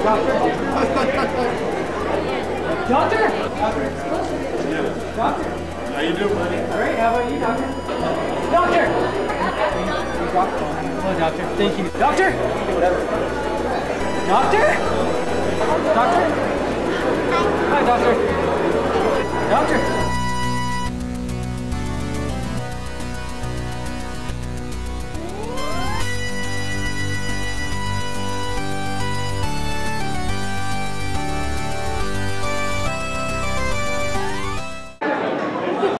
Doctor? Doctor? Doctor? How you doing, buddy? Great, how about you, doctor? Doctor! Hello, doctor. Thank you. Doctor? Whatever. Doctor? Doctor? Hi, doctor. Doctor?